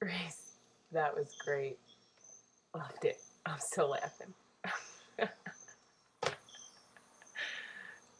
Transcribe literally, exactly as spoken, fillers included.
Reese, that was great. Loved it. I'm still laughing.